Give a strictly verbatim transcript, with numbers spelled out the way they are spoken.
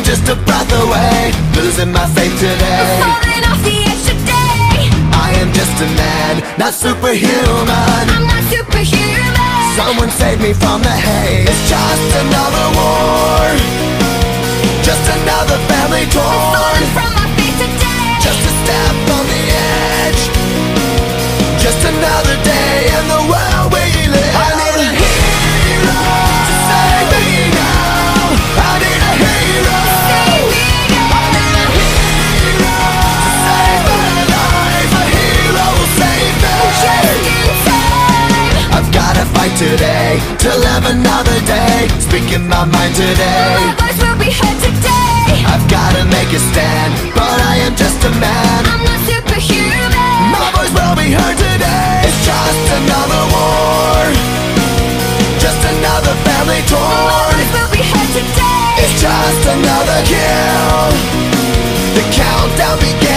just a breath away, losing my faith today. We're falling off the edge today. I am just a man, not superhuman. I'm not superhuman. Someone save me from the hate. It's just another war, just another family torn. Falling from my feet today. Just a step on the edge, just another day in the world we live. I need a hero to save me now. I need a hero. Save me now. I need a hero to save my life. A hero will save me. Just in time. I've gotta fight today to live another day, speaking my mind today. My voice will be heard today. I've gotta make a stand, but I am just a man. I'm not superhuman. My voice will be heard today. It's just another war, just another family My torn. voice will be heard today. It's just another kill. The countdown begins.